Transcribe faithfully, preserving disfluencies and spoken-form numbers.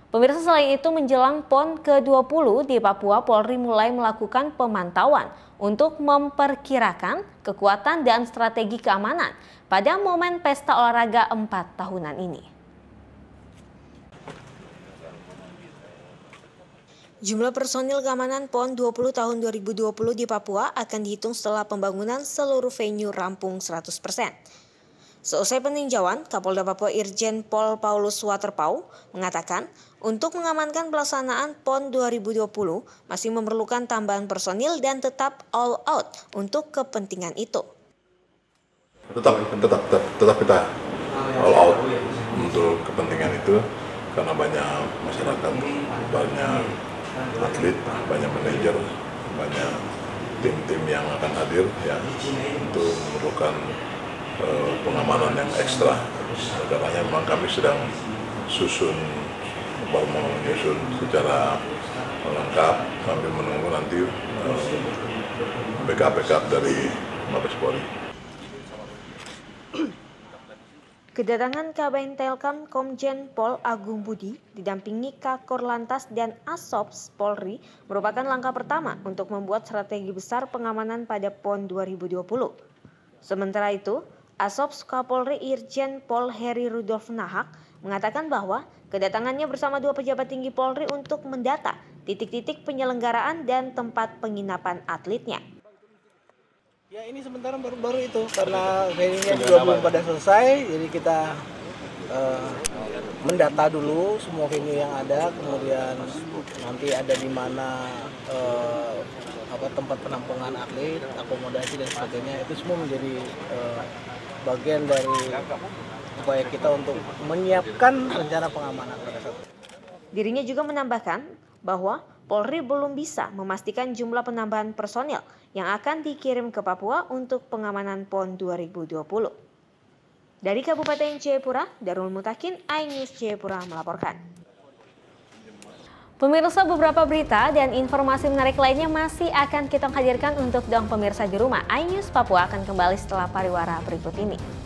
Pemirsa, selain itu menjelang PON ke dua puluh di Papua, Polri mulai melakukan pemantauan untuk memperkirakan kekuatan dan strategi keamanan pada momen pesta olahraga empat tahunan ini. Jumlah personil keamanan PON dua puluh tahun dua ribu dua puluh di Papua akan dihitung setelah pembangunan seluruh venue rampung seratus persen. Seusai peninjauan, Kapolda Papua Irjen Pol Paulus Waterpauw mengatakan untuk mengamankan pelaksanaan PON dua ribu dua puluh masih memerlukan tambahan personil dan tetap all out untuk kepentingan itu. Tetap, tetap, tetap, tetap kita all out untuk kepentingan itu karena banyak masyarakat, banyak atlet, banyak manajer, banyak tim-tim yang akan hadir ya untuk memerlukan uh, pengamanan yang ekstra. Karena memang kami sedang susun, baru mau menyusun secara lengkap sambil menunggu nanti uh, backup-backup dari Mabes Polri. Kedatangan Kabin Telkom Komjen Pol Agung Budi didampingi Kakor Lantas dan Asops Polri merupakan langkah pertama untuk membuat strategi besar pengamanan pada PON dua ribu dua puluh. Sementara itu, Asops Kapolri Irjen Pol Heri Rudolf Nahak mengatakan bahwa kedatangannya bersama dua pejabat tinggi Polri untuk mendata titik-titik penyelenggaraan dan tempat penginapan atletnya. Ya, ini sementara baru-baru itu karena venue-nya juga belum pada selesai, jadi kita uh, mendata dulu semua venue yang ada, kemudian nanti ada di mana uh, apa tempat penampungan atlet, akomodasi dan sebagainya, itu semua menjadi uh, bagian dari upaya kita untuk menyiapkan rencana pengamanan pada saat itu. Dirinya juga menambahkan bahwa Polri belum bisa memastikan jumlah penambahan personil yang akan dikirim ke Papua untuk pengamanan PON dua ribu dua puluh. Dari Kabupaten Jayapura, Darul Mutakin, iNews Jayapura melaporkan. Pemirsa, beberapa berita dan informasi menarik lainnya masih akan kita hadirkan untuk dong pemirsa di rumah. iNews Papua akan kembali setelah pariwara berikut ini.